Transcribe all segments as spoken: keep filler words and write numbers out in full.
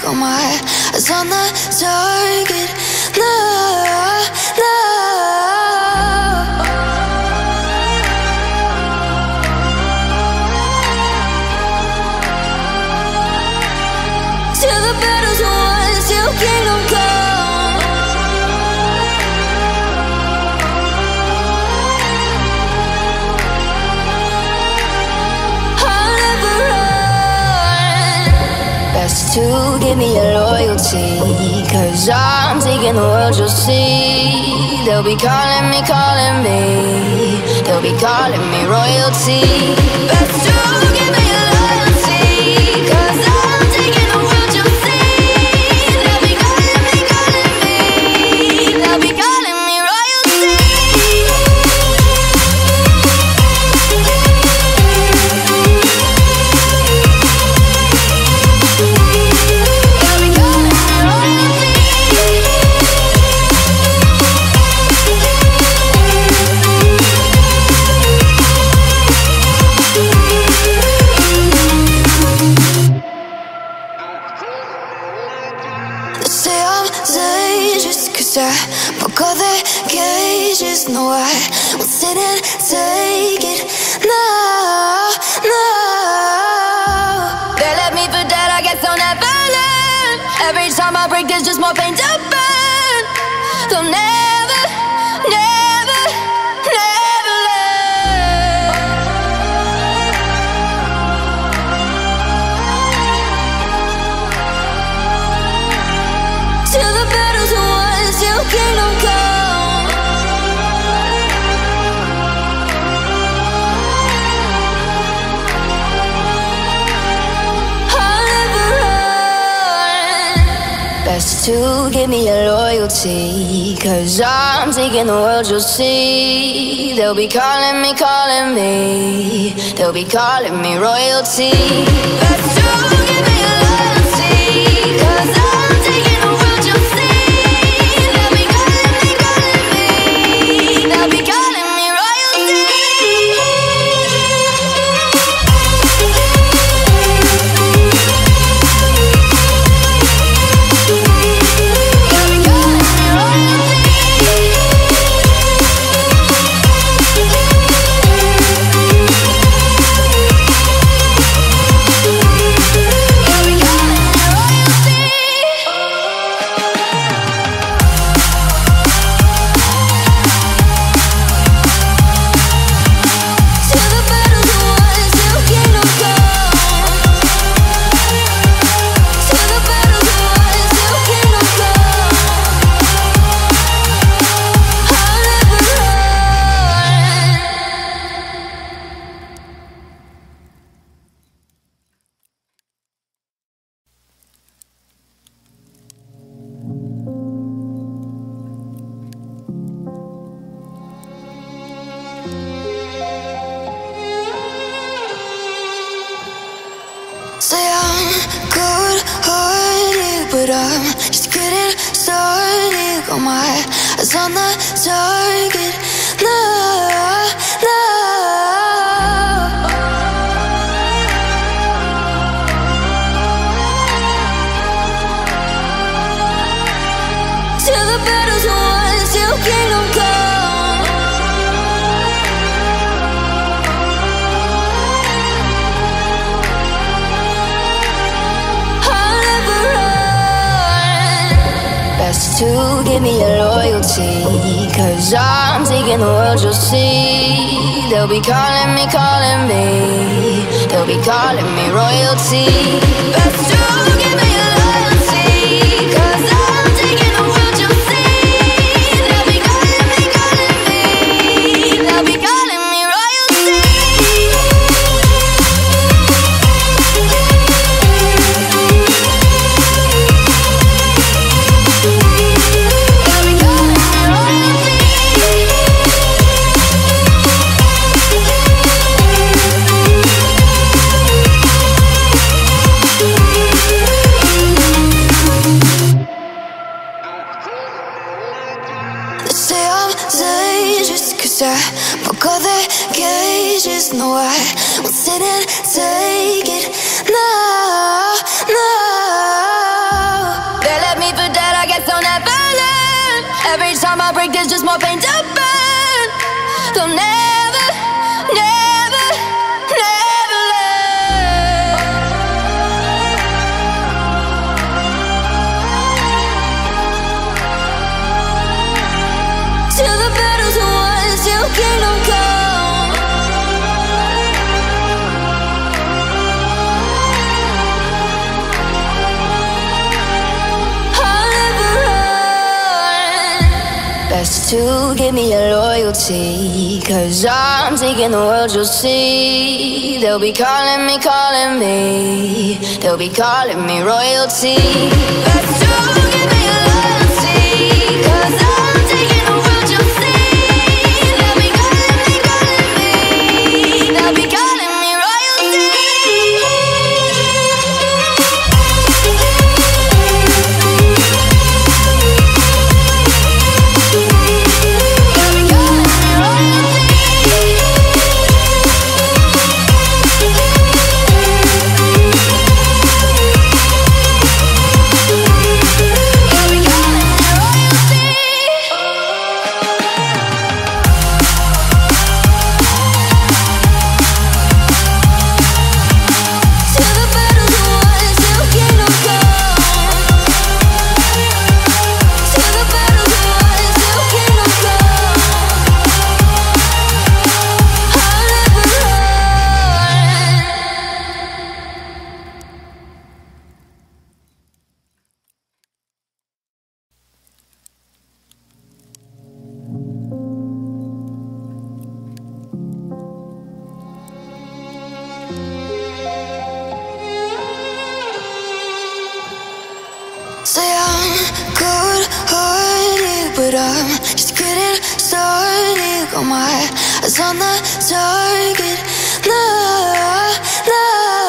got my eyes on the target. No, no. Till the battle's won, till kingdom come. I'll never run. Best to give me your loyalty, 'cause I'm taking the world, you'll see. They'll be calling me, calling me. They'll be calling me royalty. Best to give me your loyalty, 'cause I'm taking the world, you'll see. They'll be calling me, calling me. They'll be calling me royalty. They'll be calling me royalty. They say I'm dangerous 'cause I broke all their cages. No, I won't sit and take it. No, no. They left me for dead, I guess I'll never learn. Every time I break, there's just more pain to burn. They'll never, never, never learn. Till the battle's won, till kingdom come. I'll never run. Best to give me your loyalty, 'cause I'm taking the world, you'll see. They'll be calling me, calling me. They'll be calling me royalty. Best to give me your loyalty, 'cause I'm taking the world, you'll see. They'll be calling me, calling me. They'll be calling me royalty. They'll be calling me royalty. They'll be calling me royalty. Till the battle's won, till kingdom come. Till the battle's won, till kingdom come. I'll never run. Say I'm good-hearted, but I'm just getting started. Got my eyes on the target. No, no. Till the battle's won, till kingdom come. I'll never run. Best to give me your loyalty, 'cause I'm taking the world, you'll see. They'll be calling me, calling me. They'll be calling me royalty. Best to give me your loyalty, 'cause I'm taking the world, you'll see. They'll be calling me, calling me. They'll be calling me royalty. They'll be calling me royalty. I broke all their cages. No, I won't sit and take it. No, no. They'll never, never, never learn. Till the battle's won, till kingdom come. I'll never run. Best to give me your loyalty, 'cause I'm taking the world, you'll see. They'll be calling me, calling me. They'll be calling me royalty. Best to give me your loyalty, 'cause I'm taking the world, you'll see. They'll be calling me, calling me. They'll be calling me royalty. Say I'm good-hearted, but I'm just getting started. Got my eyes on the target. No, no.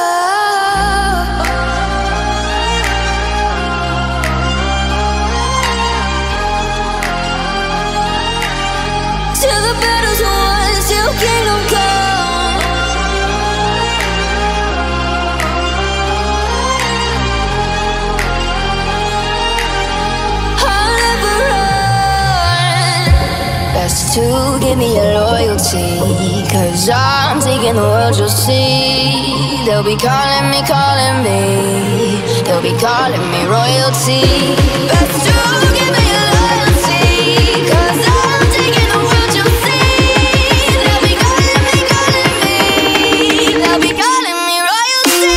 Till the battle's won, till kingdom come. I'll never run. Best to give me your loyalty, 'cause I'm taking the world, you'll see. They'll be calling me, calling me. They'll be calling me royalty. Best to give me your loyalty, 'cause I'm taking the world, you'll see. They'll be calling me, calling me. They'll be calling me royalty.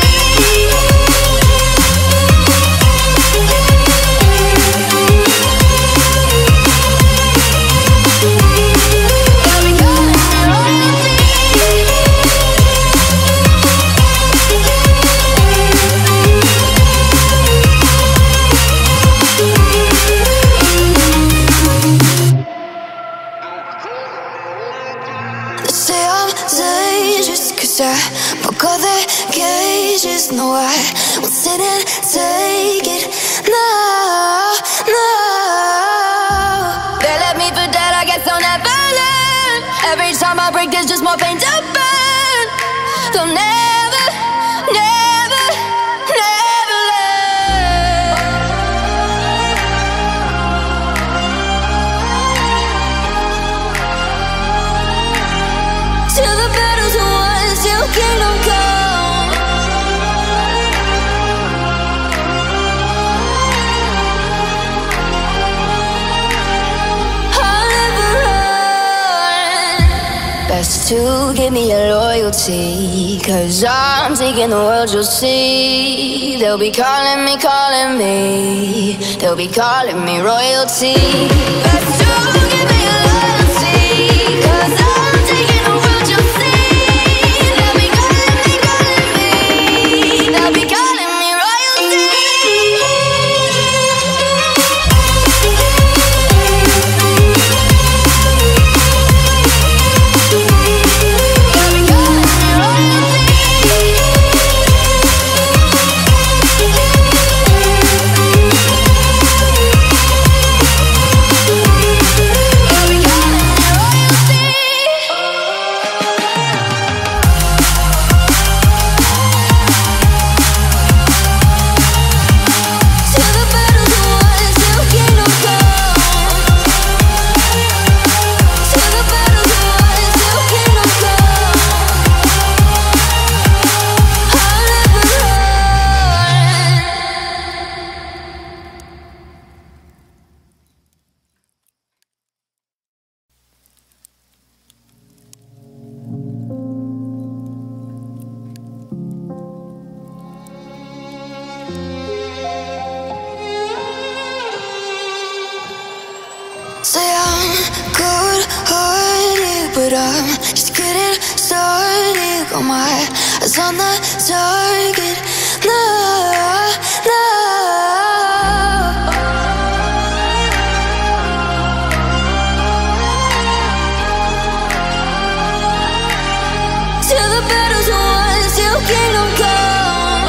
They'll be calling me royalty. They say I'm dangerous, 'cause I broke all their cages. No, I won't sit and take it. No, no. They left me for dead, I guess I'll never learn. Every time I break, there's just more pain to burn. They'll never, never, never learn. Till the battle's won, till kingdom come. I'll never run. Best to give me your loyalty, 'cause I'm taking the world, you'll see. They'll be calling me, calling me. They'll be calling me royalty. Best to give me your loyalty, 'cause I'm taking the world, you'll see. They'll be calling me, calling me. They'll be calling me royalty. They'll be calling me royalty. cold-hearted, but I'm just getting started. Got my eyes on the target. No, no. Till the battle's won, till kingdom come.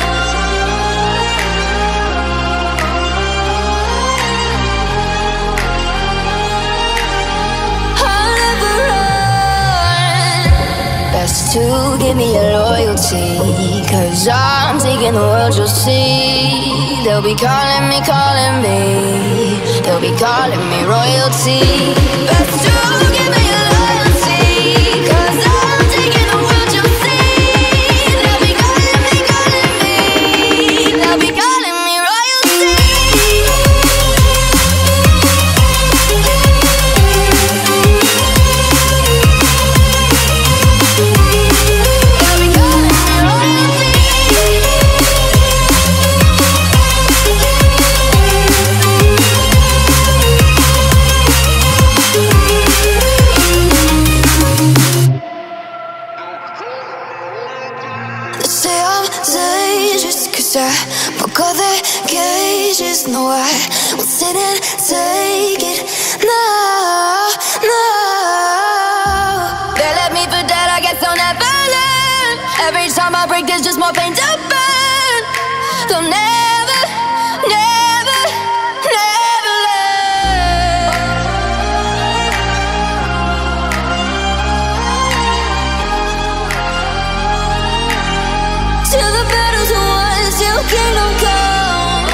I'll never run. Best to give me your loyalty, 'cause I'm taking the world, you'll see. They'll be calling me, calling me. They'll be calling me royalty. Best to give me your loyalty, 'cause I'm taking the world, you'll see. They'll be calling me, calling me. They'll be calling me royalty. They'll be calling me royalty. They say I'm dangerous 'cause I broke all their cages. No, I won't sit and take it. No, no. They left me for dead, I guess I'll never learn. Every time I break, there's just more pain to burn. They'll never, never, never learn. Till the battle's won, till kingdom come.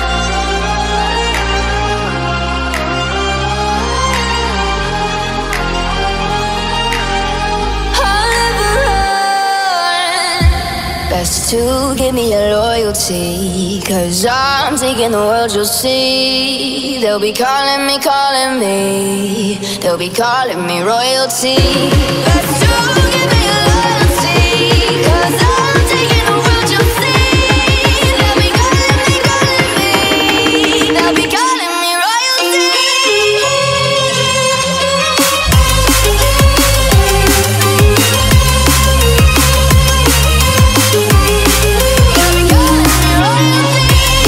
I'll never run. Best to give me your loyalty, 'cause I'm taking the world, you'll see. They'll be calling me, calling me. They'll be calling me royalty. Best to give me your loyalty, 'cause I'm taking the world, you'll see. They'll be calling me, calling me. They'll be calling me royalty. They'll be calling me royalty.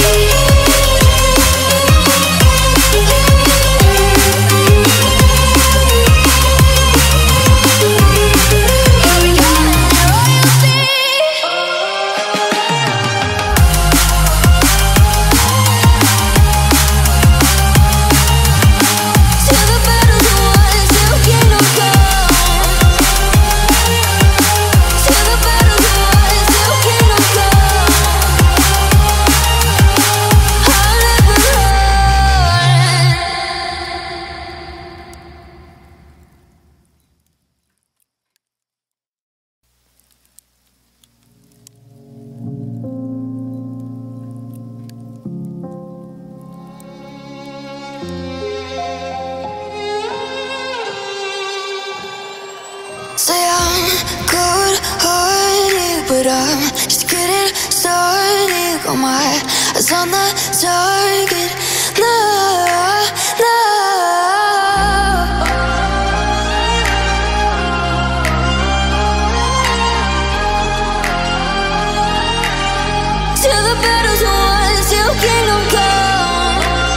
They'll be calling me royalty. Till the battle's won, till kingdom come. Till the battle's won, till kingdom come. I'll never run. Say I'm cold-hearted, but I'm just getting started. Got my eyes on the target. No, no. Till the battle's won, till kingdom come.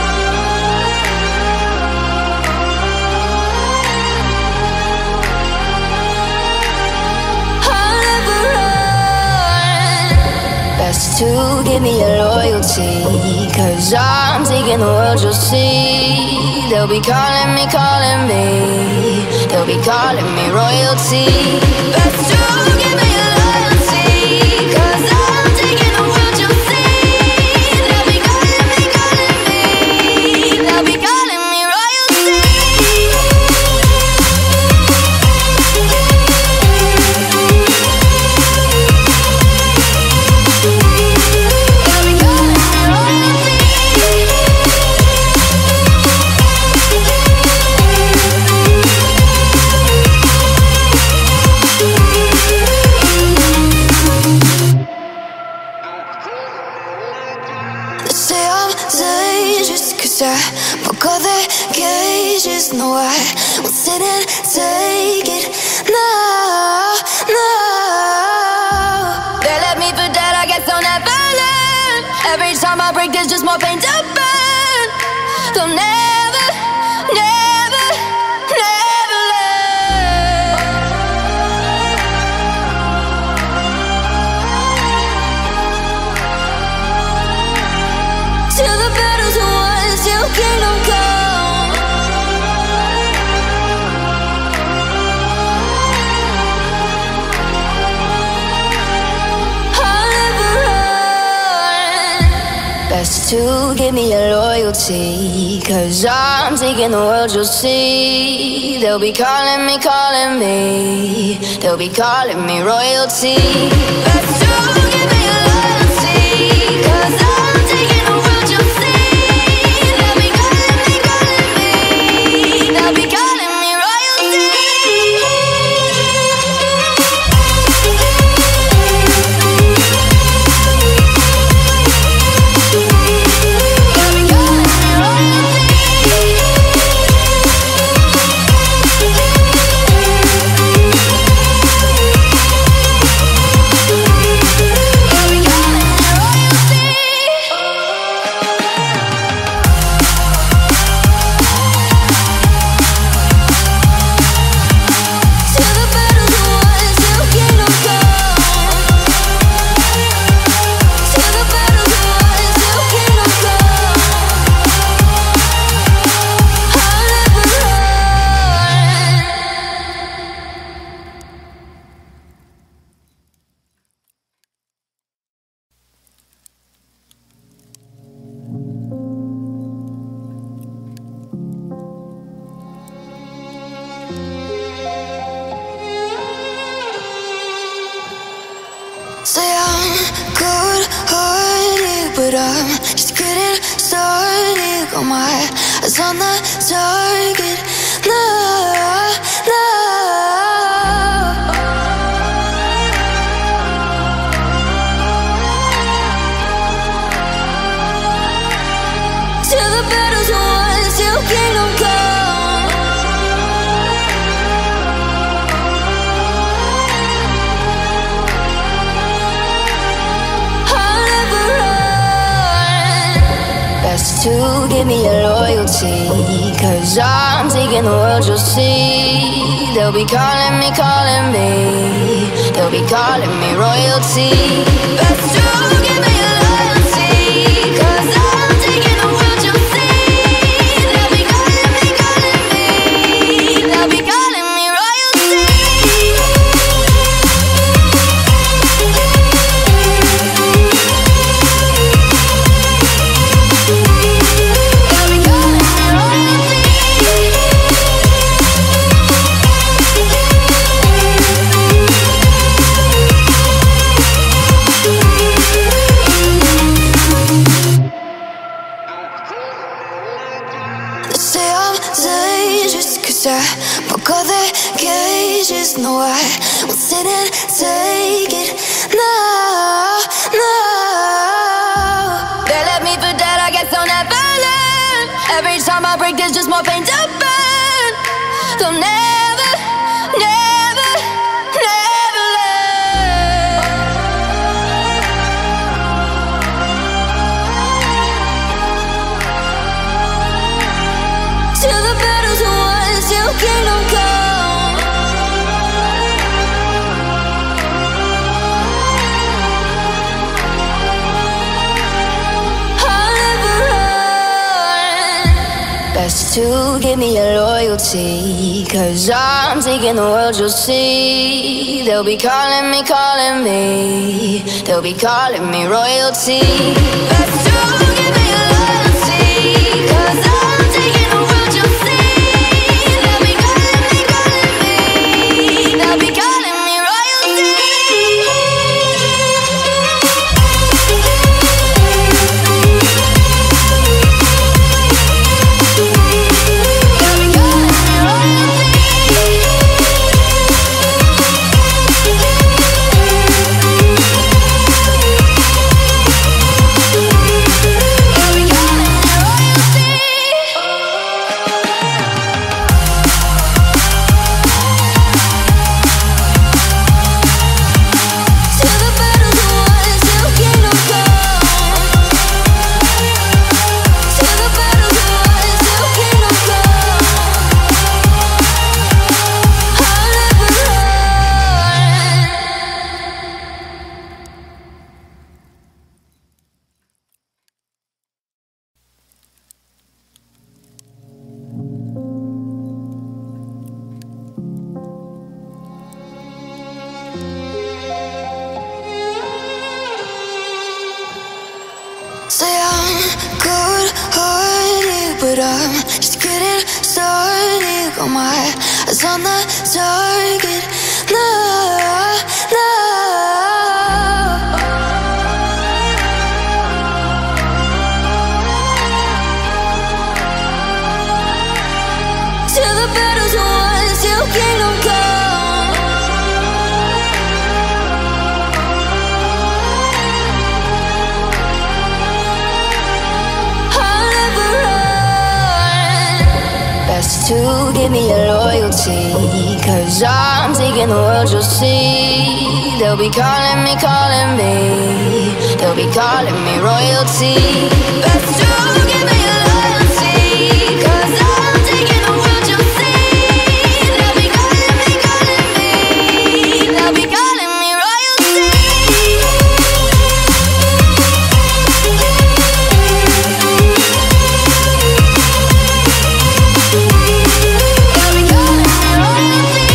I'll never run. Best to give me your loyalty, 'cause I'm taking the world, you'll see. They'll be calling me, calling me. They'll be calling me royalty. Best to give me your loyalty, 'cause I'm taking the world, you'll see. They'll be calling me, calling me. They'll be calling me royalty. They'll be calling me royalty. They'll be calling me royalty. Cause I broke all the cages. No, I won't sit and take it. No, no. They left me for dead, I guess I'll never learn. Every time I break, there's just more pain to burn. They'll never, never, never learn. Till the battle's won, till kingdom come. I'll never run. Best to give me your loyalty, cause I'm taking the world, you'll see. They'll be calling me, calling me. They'll be calling me royalty. Best to give me your loyalty, cause I'm taking the world, you'll see. They'll be calling me, calling me. They'll be calling me royalty. Say I'm good-hearted, but I'm just getting started. Got my eyes on the target. No, no. Till the battle's won, till kingdom come. To give me your loyalty, cause I'm taking the world, you'll see. They'll be calling me, calling me. They'll be calling me royalty. Best to give me your loyalty, cause I'm taking the world, you'll see. They'll be calling me, calling me. They'll be calling me royalty. I broke all the cages. No, I won't sit and take it. No, no. They left me for dead, I guess I'll never learn. Every time I break, there's just more pain to burn. They'll never, never, never learn. Till the battle's won, till kingdom come. I'll never run. Best to give me your loyalty, cause I'm taking the world, you'll see. They'll be calling me, calling me. They'll be calling me royalty. Best to give me your loyalty, cause I'm taking the world, you'll see. They'll be calling me, calling me. They'll be calling me royalty. They'll be calling me royalty. Say I'm good-hearted, but I'm just getting started. Got my eyes on the target. No, no. Till the battle's won, till kingdom come. I'll never run. Best to give me your loyalty, 'cause I'm taking the world, you'll see. They'll be calling me, calling me. They'll be calling me royalty. Best to give me your loyalty, 'cause I'm taking the world, you'll see. They'll be calling me, calling me. They'll be calling me royalty. They'll be calling me royalty.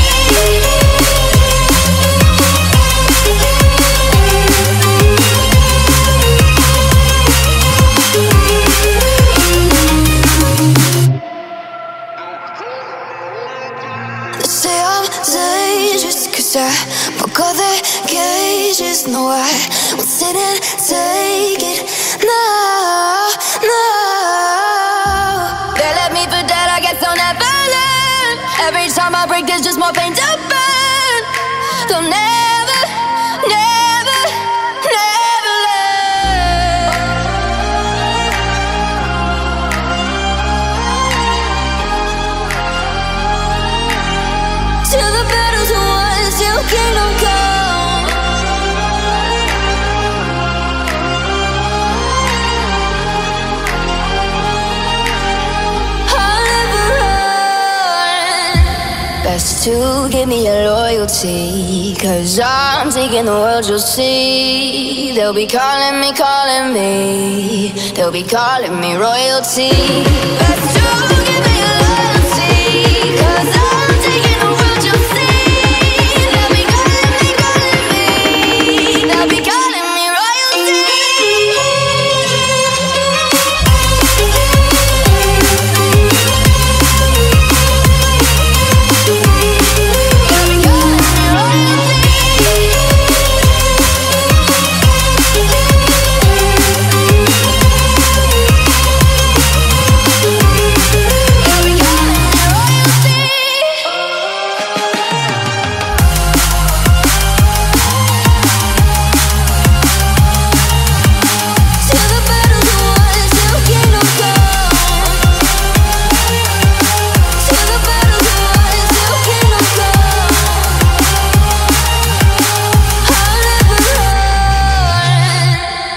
They say I'm dangerous 'cause I broke all the cages. No, I won't sit and take it. No, no. They left me for dead, I guess I'll never learn. Every time I break, there's just more pain to burn. They'll never, never, never learn. Till the battle's won, till kingdom come. I'll never run. Best to give me your loyalty, 'cause I'm taking the world, you'll see. They'll be calling me, calling me. They'll be calling me royalty. Best to give me your loyalty, 'cause I'm taking the world, you'll see. They'll be calling me, calling me. They'll be calling me royalty. They'll be calling me royalty. They'll be calling me royalty. Till the battle's won, till kingdom come. Till the battle's won, till kingdom come. I'll never run.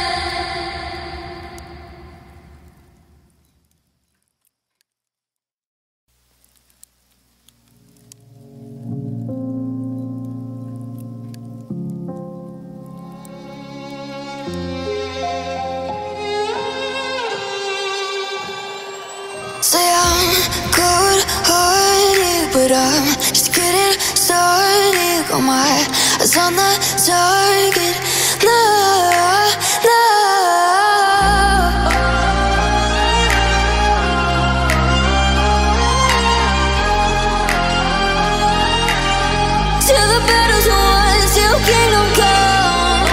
Say I'm good-hearted, but I'm just getting started. Got my eyes on the target. No, no. Till the battle's won, till kingdom come.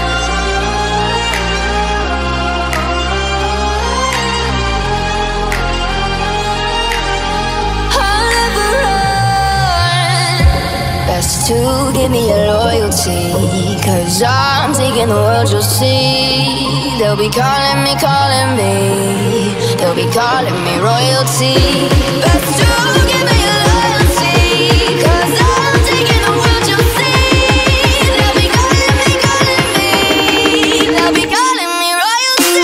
I'll never run. Best to give me your loyalty, 'cause I'm taking the world, you'll see. They'll be calling me, calling me. They'll be calling me royalty. Best to give me your loyalty, 'cause I'm taking the world, you'll see. They'll be calling me, calling me. They'll be calling me royalty.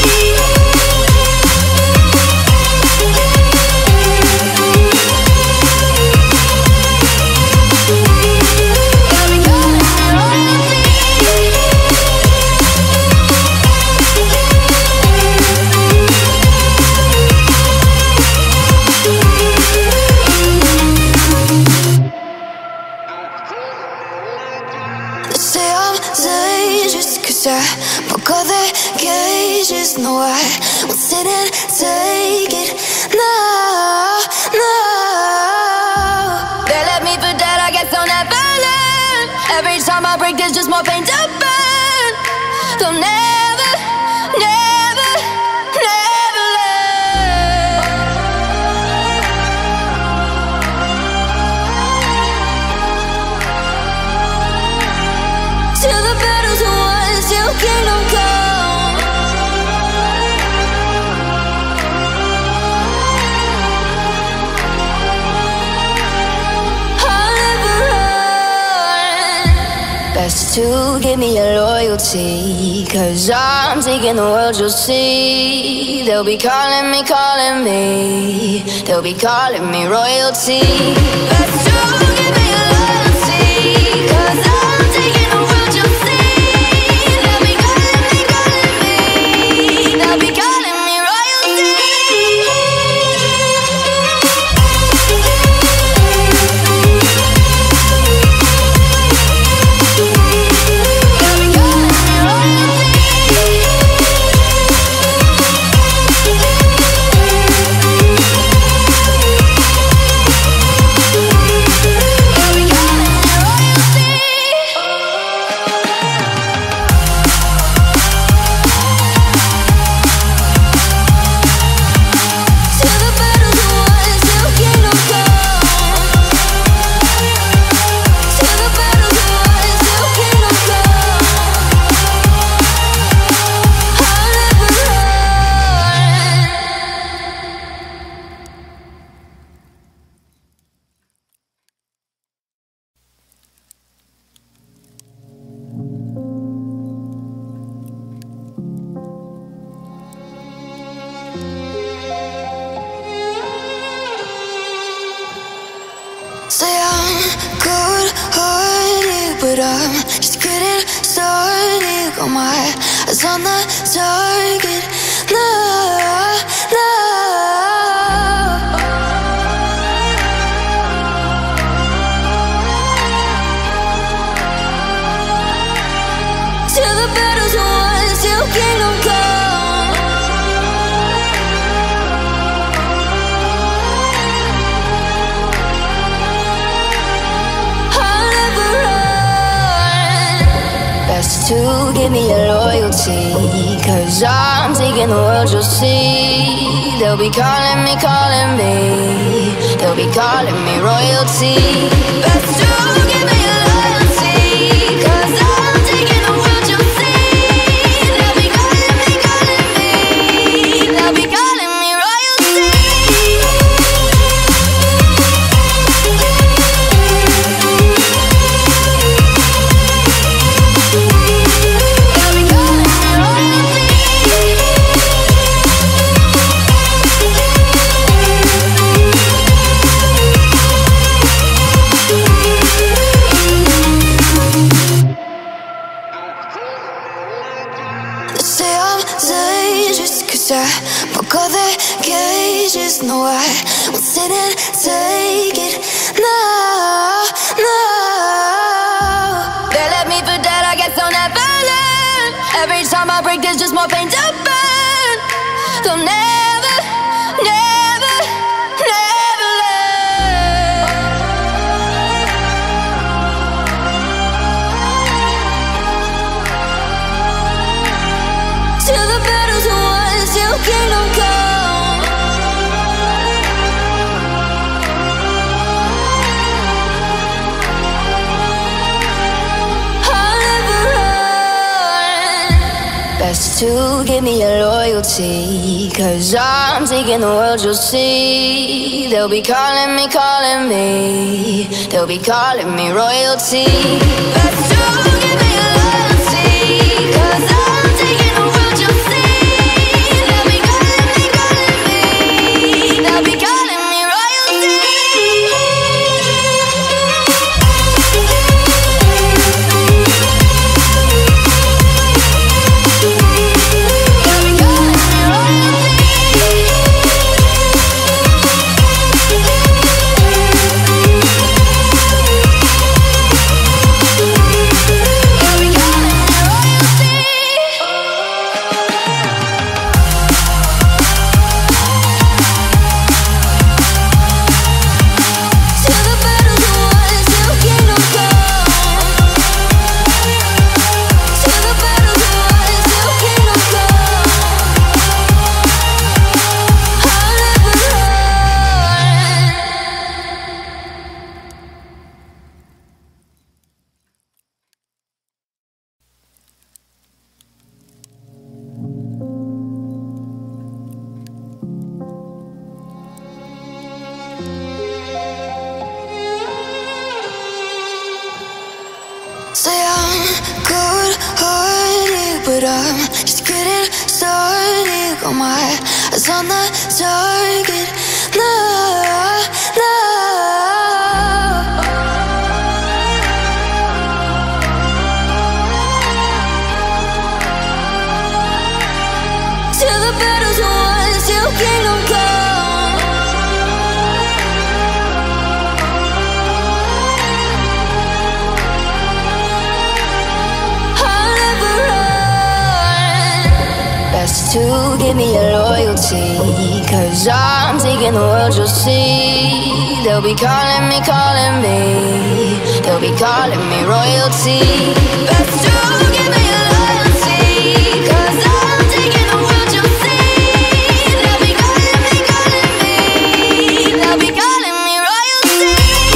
They'll be calling me royalty. broke all the cages. No, I won't sit and take it. No, no. They left me for dead, I guess I'll never learn. Every time I break, there's just more pain to burn. They'll never, never, never learn. Till the battle's won, till kingdom come. I'll never run. Best to give me your loyalty, 'cause I'm taking the world, you'll see. They'll be calling me, calling me. They'll be calling me royalty. Best to give me your loyalty, 'cause I'm taking the world, you'll see. They'll be calling me, calling me. They'll be calling me royalty. Say I'm good-hearted, but I'm just getting started. Got my eyes on the target. No, no. Till the battle's won, till kingdom come. I'll never run. Best to give me your loyalty, 'cause I'm taking the world, you'll see. They'll be calling me, calling me. They'll be calling me royalty. Best to give me your loyalty, 'cause I'm taking the world, you'll see. They'll be calling me, calling me. They'll be calling me royalty. They'll be calling me royalty. They say I'm dangerous, 'cause I broke all the cages. No, I won't sit and take it. No, no. They left me for dead, I guess I'll never learn. Every time I break, there's just more pain to burn. They'll never, never, never learn. Till the battle's won, till kingdom come. I'll never run. Best to give me your loyalty, 'cause I'm taking the world, you'll see. They'll be calling me, calling me. They'll be calling me royalty. Best to give me your loyalty, 'cause I'm taking the world, you'll see. They'll be calling me, calling me. They'll be calling me royalty. They'll be calling me royalty. but I'm just getting started. Got my eyes on the target. No, no. Till the battle's won, till kingdom come. I'll never run. Best to give me your loyalty, 'cause I'm taking the world, you'll see. They'll be calling me, calling me. They'll be calling me royalty. Best to give me your loyalty, 'cause I'm taking the world, you'll see. They'll be calling me, calling me. They'll be calling me royalty.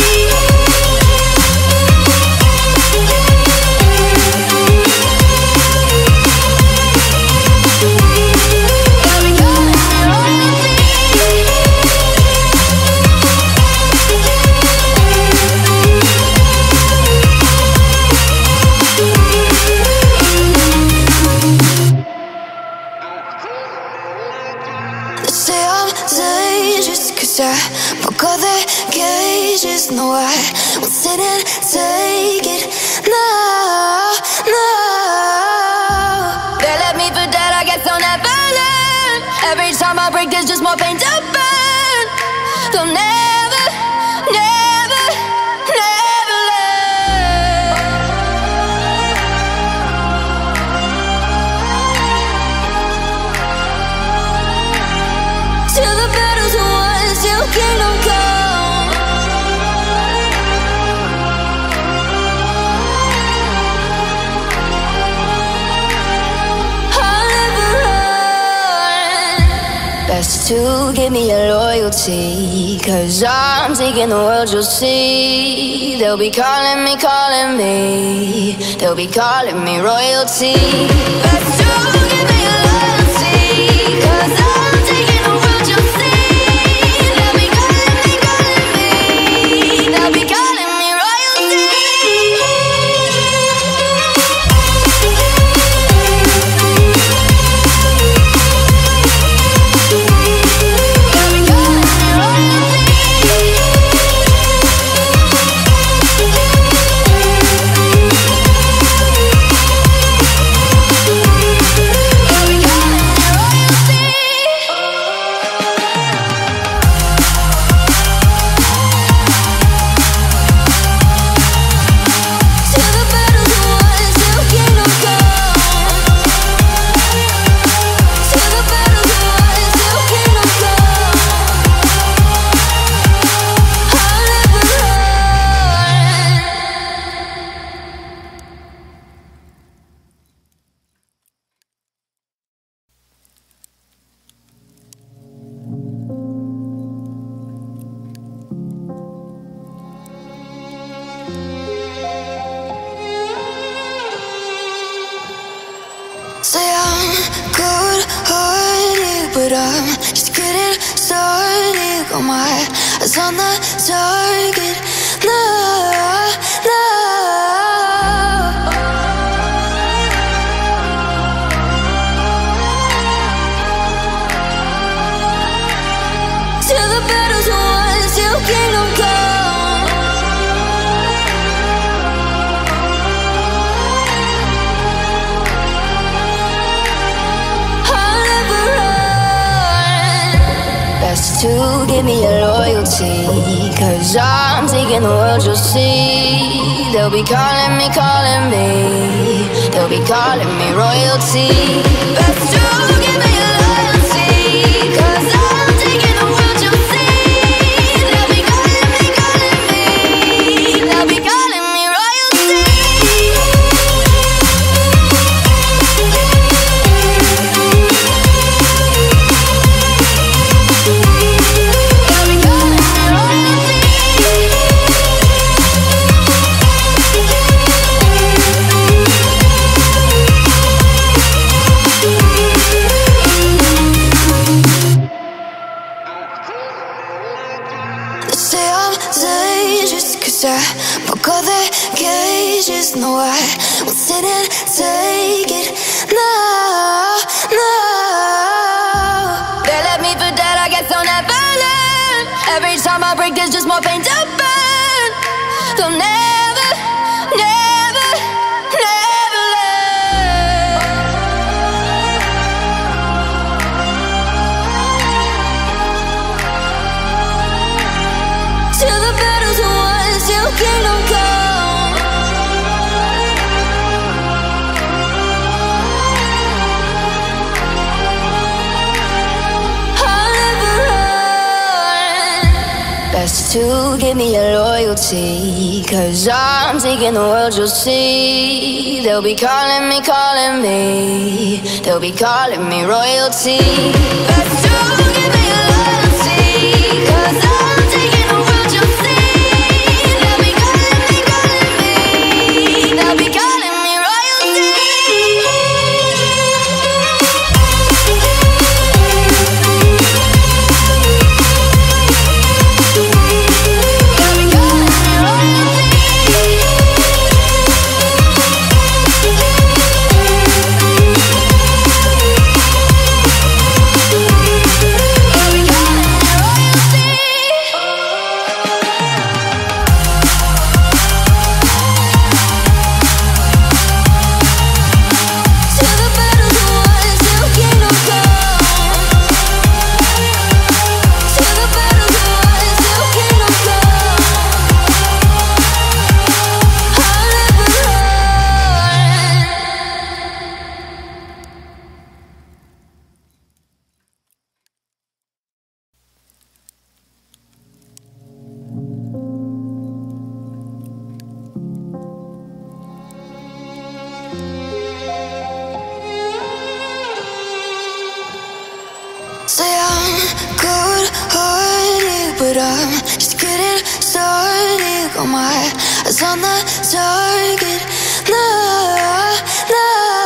They'll be calling me royalty. They say I'm dangerous 'cause I broke all their cages. No, I won't sit and take it. No, no. They left me for dead, I guess I'll never learn. Every time I break, there's just more pain to burn. They'll never, never, never learn. Till the battle's won, till kingdom come. I'll never run. Best to give me your loyalty, 'cause I'm taking the world, you'll see. They'll be calling me, calling me. They'll be calling me royalty. Best to give me your loyalty, 'cause I'm taking the world, you'll see. They'll be calling me, calling me. They'll be calling me royalty. They'll be calling me royalty. They'll be calling me royalty. Till the battle's won, till kingdom come. Till the battle's won, till kingdom come. I'll never run. Say I'm good-hearted, but I'm just getting started. Got my eyes on the target. No, no. Till the battle's won, till kingdom come. I'll never run. Best to give me your loyalty, 'cause I'm taking the world, you'll see. They'll be calling me, calling me. They'll be calling me royalty. Best to give me your loyalty, 'cause I'm taking the world, you'll see. They'll be calling me, calling me. They'll be calling me royalty. They'll be calling me royalty. They'll 'cause I broke all the cages. No, I won't sit and take it. No, no. They left me for dead, I guess I'll never learn. Every time I break, there's just more pain to burn. They'll never, never, never learn. Till the battle's won, till kingdom come. I'll never run. Best to give me your loyalty, 'cause I'm taking the world, you'll see. They'll be calling me, calling me. They'll be calling me royalty. Best to give me your loyalty, 'cause I'm taking the world, you'll see. They'll be calling me, calling me. They'll be calling me royalty. Say I'm good-hearted, but I'm just getting started. Got my eyes on the target. No, no.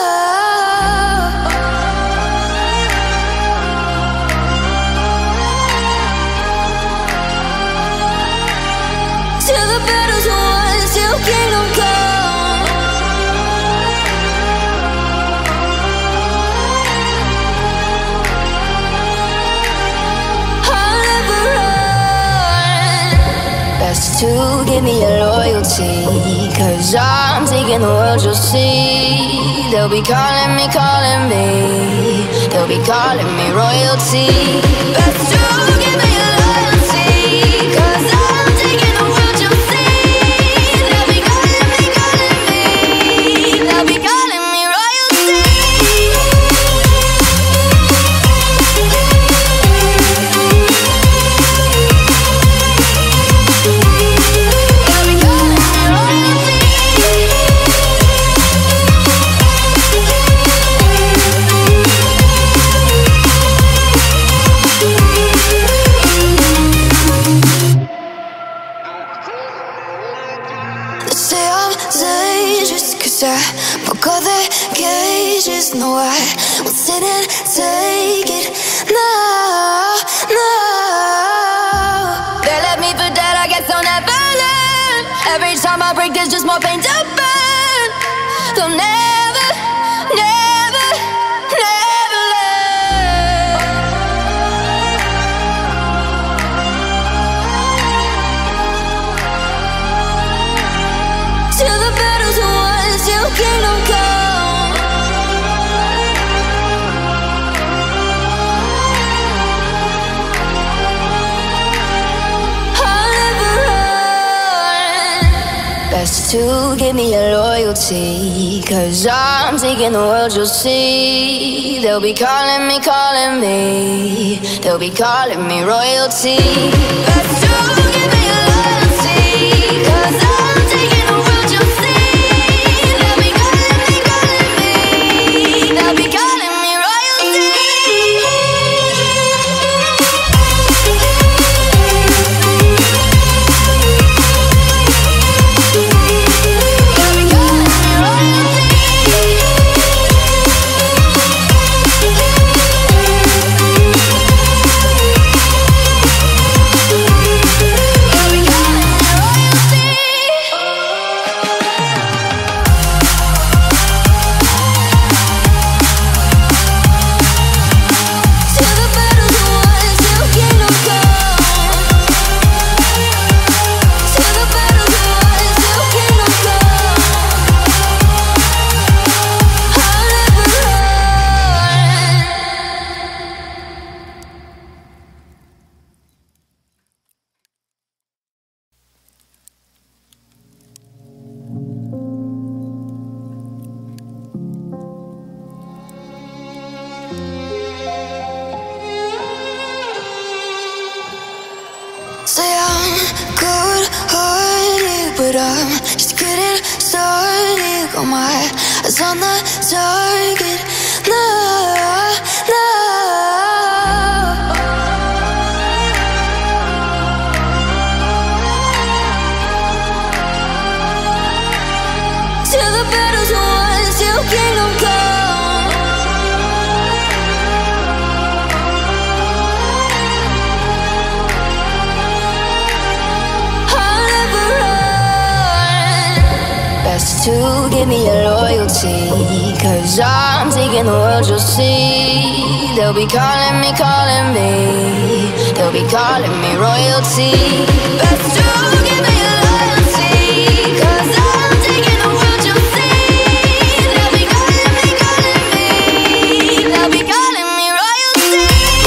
Till the battle's won, till kingdom come. I'll never run. Best to give me your loyalty, 'cause I'm taking the world, you'll see. They'll be calling me, calling me. They'll be calling me royalty. Best to give me your loyalty, 'cause I'm taking the world, you'll see. They'll be calling me, calling me. They'll be calling me royalty. They'll be calling me royalty. They say I'm dangerous, 'cause I broke all the cages. No, I won't sit and take it. No, no. They left me for dead, I guess I'll never learn. Every time I break, there's just more pain to burn. They'll never, never, never learn. Till the battle's won, till kingdom come. I'll never run. Best to give me your loyalty, 'cause I'm taking the world, you'll see. They'll be calling me, calling me. They'll be calling me royalty. Best to give me your loyalty, 'cause I'm taking the world, you'll see. They'll be calling me, calling me. They'll be calling me royalty. They'll be calling me royalty. Say I'm good-hearted, but I'm just getting started. Got my eyes on the target. No, no. Till the battle's won, till kingdom come. Best to give me your loyalty, cause I'm taking the world, you'll see. They'll be calling me, calling me. They'll be calling me royalty. Best to give me your loyalty, cause I'm taking the world, you'll see. They'll be calling me, calling me. They'll be calling me royalty.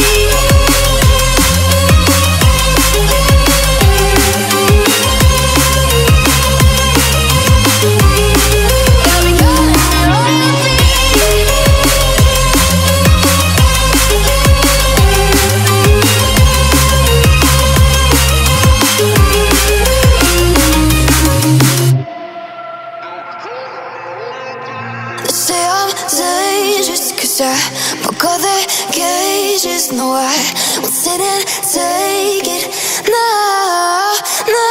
I broke all the cages, no, I won't sit and take it. No, no.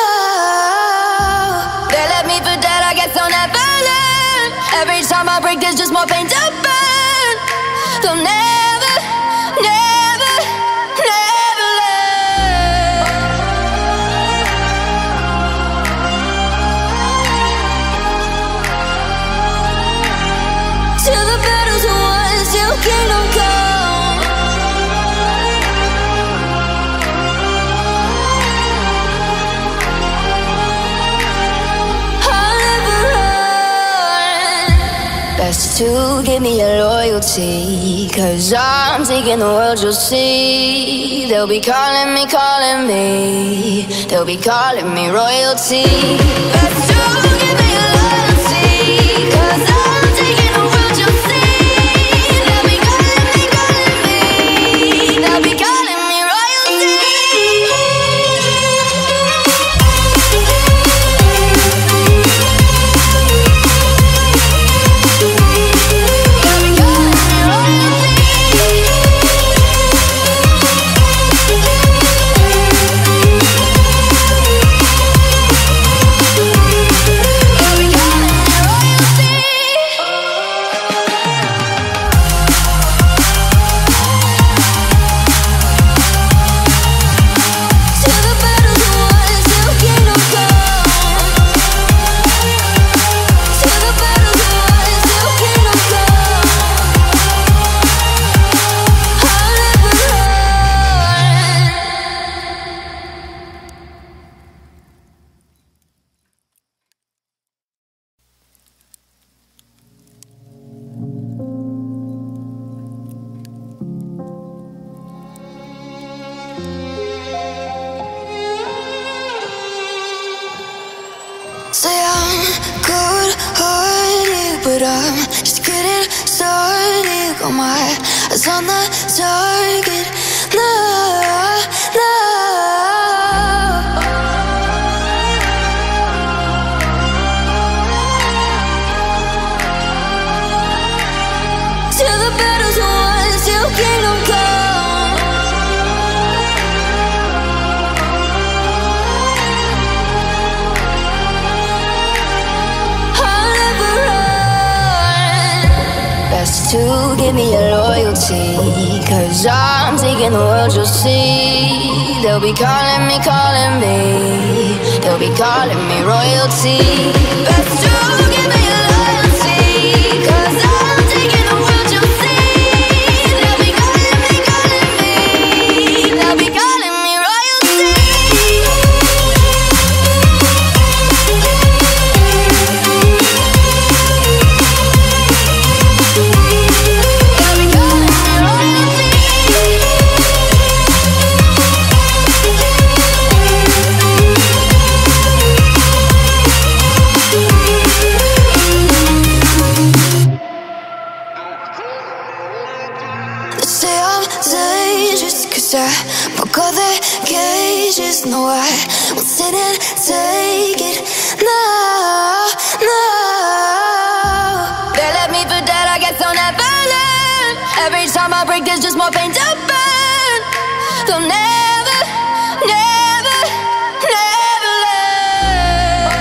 They left me for dead, I guess I'll never learn. Every time I break, there's just more pain to burn. They'll never, never, never learn. Till the battle's won, till kingdom come. I'll never run. Best to give me your loyalty, cause I'm taking the world, you'll see. They'll be calling me, calling me. They'll be calling me royalty. Best to give me your loyalty, cause I'm taking the world, you'll see. They'll be calling me royalty. They'll be calling me royalty. They'll be calling me royalty. Till the battle's won, till kingdom come. Till the battle's won, till kingdom come. I'll never run. Say I'm good-hearted, but I'm just getting started. Got my eyes on the target. No, no. Till the battle's won, till kingdom come. I'll never run. Best to give me your loyalty, cause I'm taking the world, you'll see. They'll be calling me, calling me. They'll be calling me royalty. Best to give me your loyalty, cause I'm taking the world, you'll see. They'll be calling me, calling me. They'll be calling me royalty. They'll be calling me royalty. They'll be calling me royalty. say I'm dangerous, cause I broke all their cages. No, I won't sit and take it. No, no. They left me for dead, I guess I'll never learn. Every time I break, there's just more pain to burn. They'll never, never, never learn.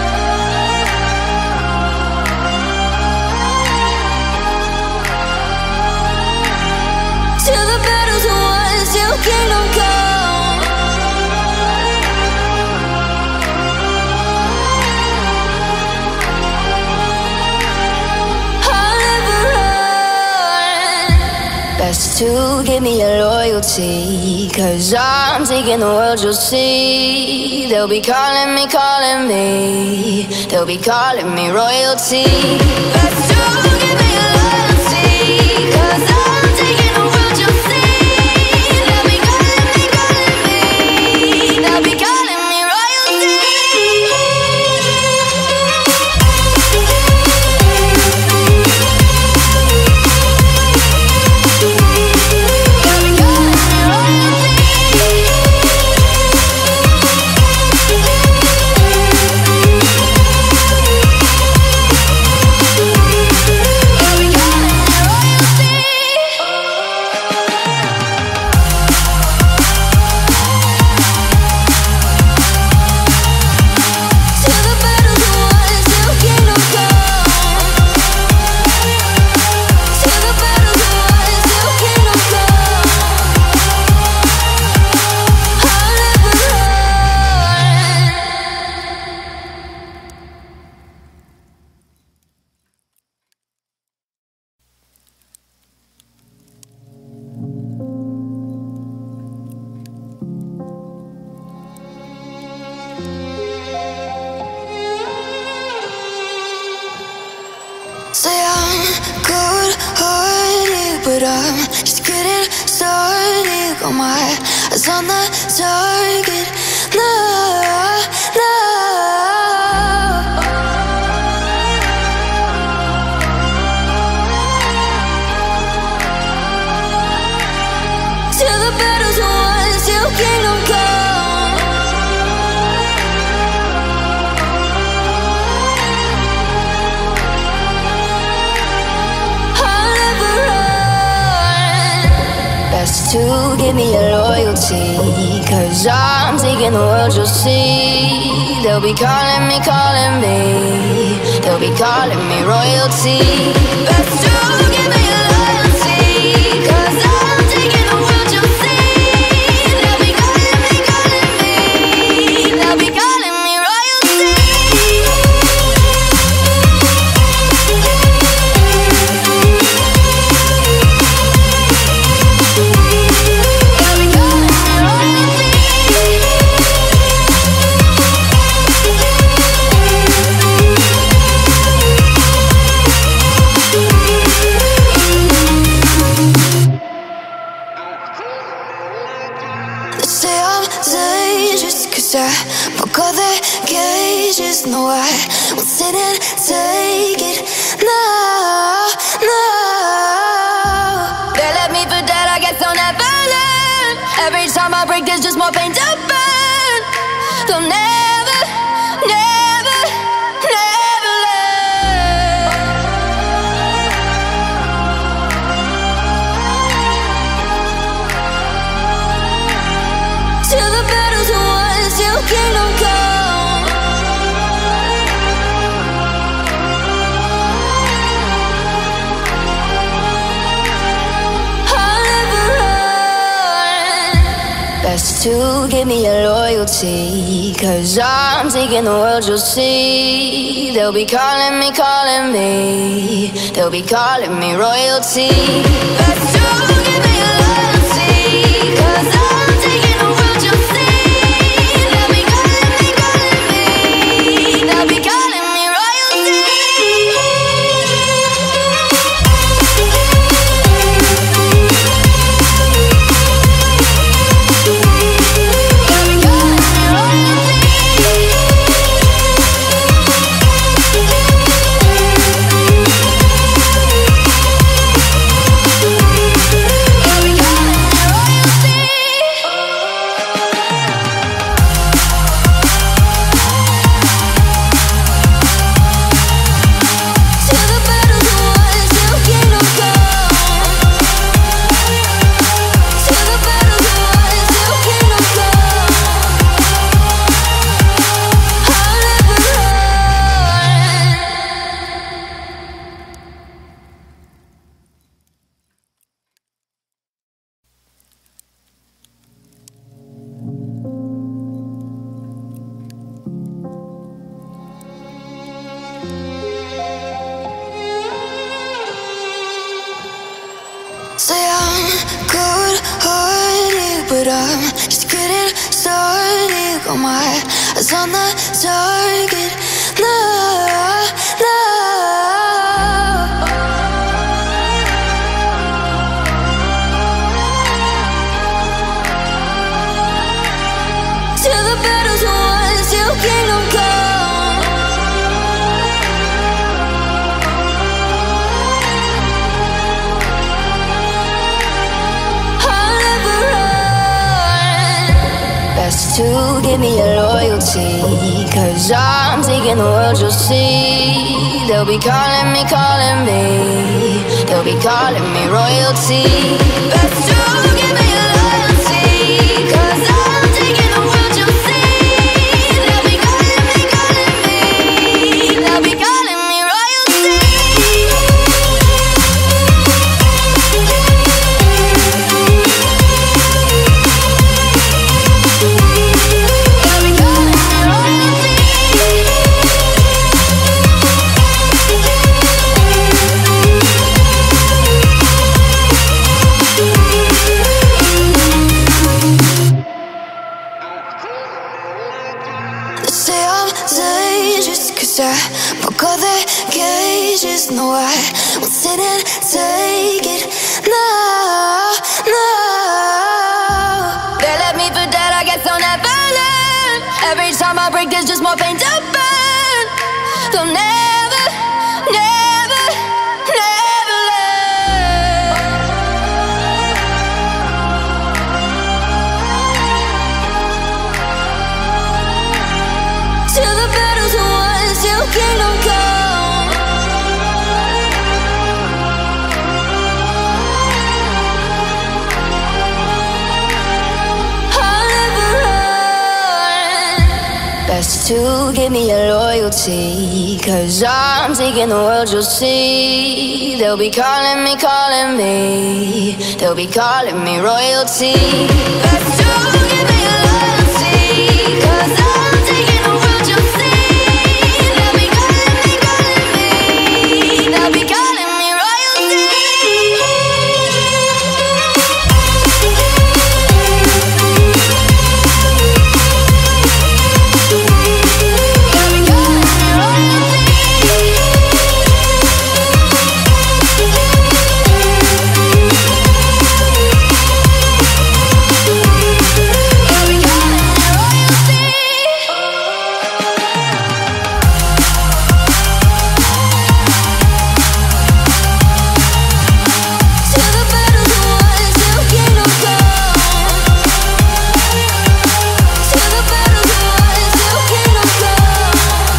Till the battle's won, till kingdom come. I'll never run. Best to give me your loyalty, cause I'm taking the world, you'll see. They'll be calling me, calling me. They'll be calling me royalty. Best to give me your loyalty, cause I'm taking the world, you'll see. They'll be calling me, calling me. They'll be calling me royalty. Say I'm good-hearted, but I'm just getting started. Got my eyes on the target. No, no. Till the battle's won, till kingdom come. Best to give me your loyalty, cause I'm taking the world, you'll see. They'll be calling me, calling me. They'll be calling me royalty. Best to give me your loyalty, cause I'm taking the world, you'll see. They'll be calling me, calling me. They'll be calling me royalty. I broke all their cages. No, I won't sit and take it. No, no. They left me for dead, I guess I'll never learn. Every time I break, there's just more pain to burn. They'll never, never, never learn. Till the battle's won, till kingdom come. I'll never run. Best to give me your loyalty, cause I'm taking the world, you'll see. They'll be calling me, calling me. They'll be calling me royalty. Best to give me your loyalty, cause I'm taking the world, you'll see. They'll be calling me royalty. They'll be calling me royalty. but I'm just getting started. Got my eyes on the target. No, no. Till the battle's won, till kingdom come. I'll never run. Best to give me your loyalty, 'cause I'm taking the world, you'll see. They'll be calling me, calling me. They'll be calling me royalty. Best to give me your loyalty, 'cause I'm taking the world, you'll see. They'll be calling me, calling me. They'll be calling me royalty. They'll be calling me royalty. They say I'm dangerous 'cause I broke all their cages. No, I won't sit and take it. No, no. They left me for dead, I guess I'll never learn. Every time I break, there's just more pain to burn. They'll never, never, never learn. Till the battle's won, till kingdom come. I'll never run. Best to give me your loyalty, 'cause I'm taking the world, you'll see. They'll be calling me, calling me. They'll be calling me royalty. Best to give me your loyalty, 'cause I'm taking the world, you'll see. They'll be calling me, calling me. They'll be calling me royalty. They'll be calling me royalty. They'll be calling me royalty. Till the battle's won, till kingdom come. Till the battle's won, till kingdom come.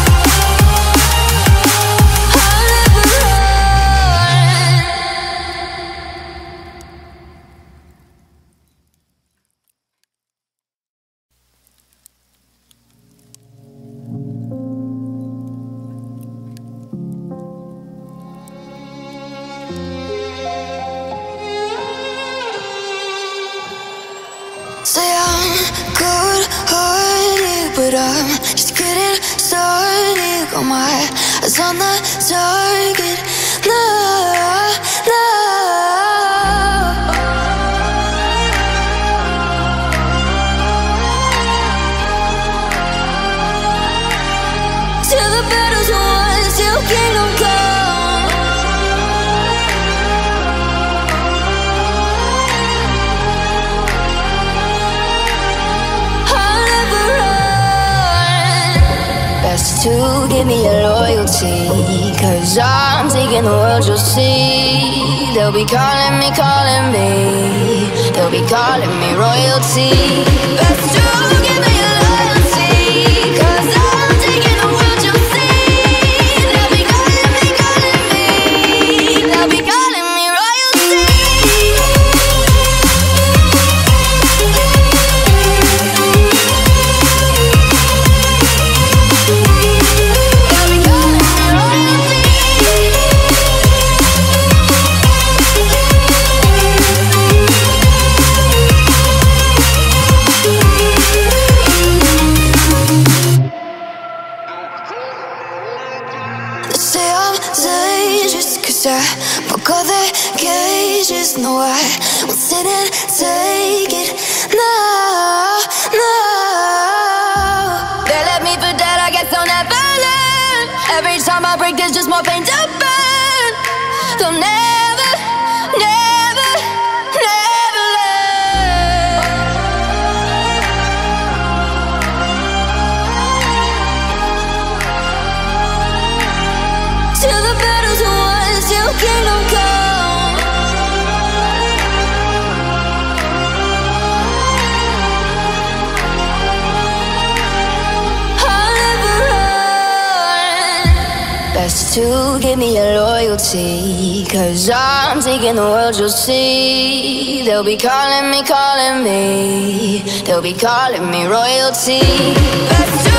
I'll never run. Say I'm good-hearted, but I'm just getting started. Got my eyes on the target. No, no. Till the battle's won, till kingdom come. I'll never run. Best to give me your loyalty, 'cause I'm taking the world, you'll see. They'll be calling me, calling me. They'll be calling me royalty. Best to give me your loyalty, 'cause I'm taking the world, you'll see. They'll be calling me, calling me. They'll be calling me royalty. They'll be calling me royalty. They'll wishes. No, I won't sit and take it. No, no. They left me for dead, I guess I'll never learn. Every time I break, there's just more pain to burn. They'll never, never, never learn. Till the battle's won, till kingdom come. I'll never run. Best to give me your loyalty, 'cause I'm taking the world, you'll see. They'll be calling me, calling me. They'll be calling me royalty. Best to